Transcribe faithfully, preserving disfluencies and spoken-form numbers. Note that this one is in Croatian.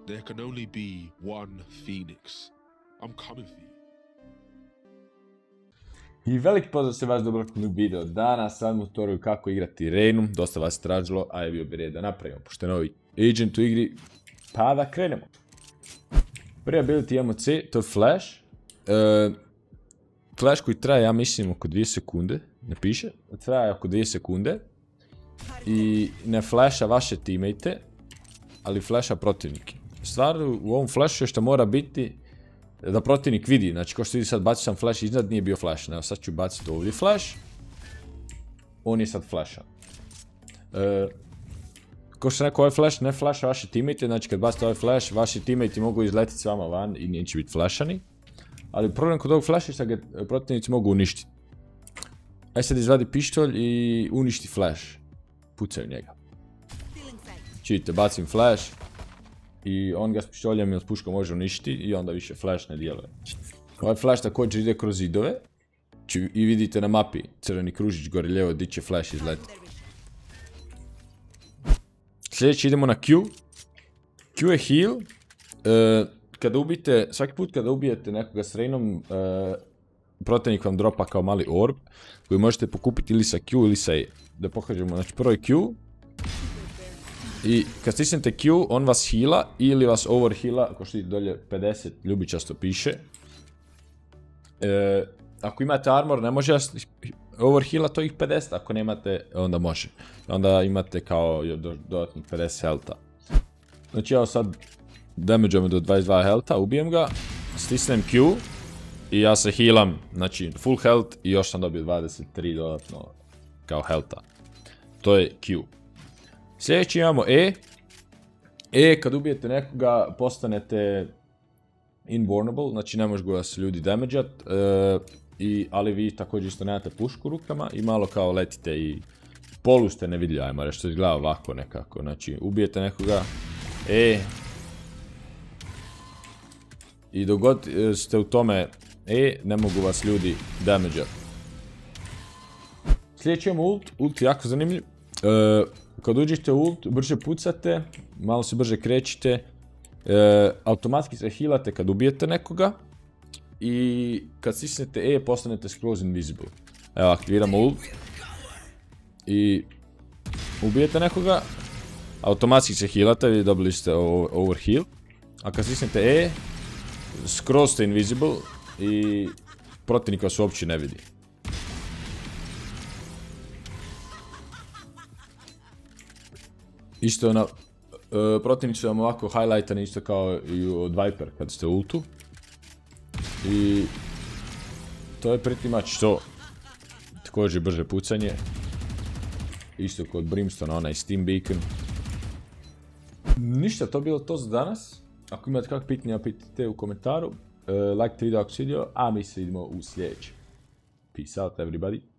There can only be one Phoenix. I'm coming for you. I veliki pozdrav se vas dobro u video. Danas sad mu tutorial kako igrati Reynu. Dosta vas tražilo, a je bio bi red da napravimo. Pošto je novi agent u igri, pa da krenemo. Prvi ability imamo C, to je Flash. Uh, flash koji traje, ja mislim, oko dvije sekunde. Ne piše, traje oko dvije sekunde. I ne flasha vaše teammate, ali flasha protivnike. Stvar u ovom flashu što mora biti da protivnik vidi, znači kao što vidi sad bacio sam flash iznad, nije bio flash, evo sad ću baciti ovdje flash, on je sad flashan. E, kao što sam rekao, ovaj flash ne flasha vaše teammate, znači kad bacite ovaj flash, vaši teammate mogu izletiti s vama van i neće biti flashani. Ali problem kod ovog flasha je što ga protivnici mogu uništiti. Aj sad izvadi pištolj i uništi flash, pucaju njega. Čujte, bacim flash i on ga s pištoljem ili s puškom može uništiti i onda više flash ne djeluje. Ovaj flash također ide kroz zidove i vidite na mapi crveni kružić gore lijevo gdje će flash izletiti. Sljedeći idemo na Q. Q je heal. E, kada ubijete, svaki put kada ubijete nekoga s Reynom, e, protivnik vam dropa kao mali orb koji možete pokupiti ili sa Q ili sa E. Da pokažemo, znači prvo je Q. I kad stisnete Q, on vas heala ili vas overheala, ako što dolje pedeset ljubičasto piše. E, ako imate armor, ne može overheala to ih pedeset, ako nemate, onda može. Onda imate kao dodatnih pedeset healtha. Znači evo sad damageom do dvadeset dva healtha, ubijem ga, stisnem Q i ja se healam, znači full health i još sam dobio dvadeset tri dodatno kao healtha. To je Q. Sljedeći imamo E. E, kad ubijete nekoga, postanete invulnerable, znači ne može ga vas ljudi damageat, e, i, ali vi također isto nemate pušku u rukama i malo kao letite i polu ste nevidljivi, ajmo reći, što izgleda ovako nekako, znači ubijete nekoga, E, i dok god ste u tome E, ne mogu vas ljudi damageat. Sljedeći imamo ult, ult je jako zanimljiv. E, Kad uđete u ult, brže pucate, malo se brže krećite, e, automatski se healate kad ubijete nekoga i kad stisnete E postanete skroz invisible. Evo, aktiviramo ult i ubijete nekoga, automatski se healate, vi dobili ste overheal, a kad stisnete E, skroz ste invisible i protivnik vas uopće ne vidi. Isto na, uh, protivnici su vam ovako highlightani isto kao i od Viper kad ste u ultu. I to je pretty much to. Također brže pucanje. Isto kod Brimstone, onaj Steam Beacon. Ništa, to je bilo to za danas. Ako imate kakve pitanja, pitajte u komentaru. Uh, like video ako se vidio, a mi se vidimo u sljedećem. Peace out everybody.